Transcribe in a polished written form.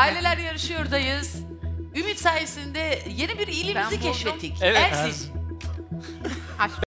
Aileler Yarışıyor'dayız. Ümit sayesinde yeni bir ilimizi Ben buldum. keşfettik. Evet. Erzic.